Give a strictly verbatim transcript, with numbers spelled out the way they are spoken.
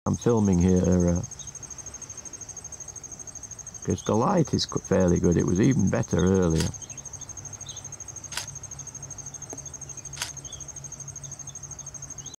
I'm filming here uh, because the light is fairly good. It was even better earlier.